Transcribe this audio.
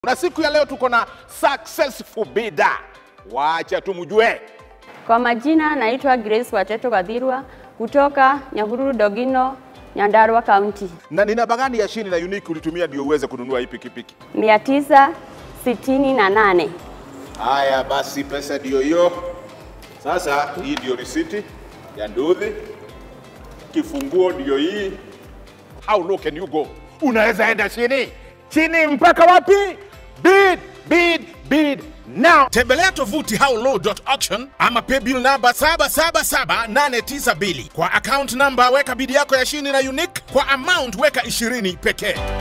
Na siku ya leo tuko na successful bidder. Wacha tumjue. Kwa majina naitwa Grace WATETU kutoka Nyahururu Dogino, Nyandarua County. Na nina bagani ya shini na unique ulitumia ndio uweze kununua hii pikipiki? 968. Haya basi, pesa ndio hiyo. Sasa hii ndio risiti ya nduthi. Kifunguo ndio hii. How low can you go? Unaweza enda chini. Chini mpaka wapi? Bid now. Tembelea tovuti howlow.auction ama paybill number 777892. Kwa account number weka bid yako ya shini na unique, kwa amount weka 20 pekee.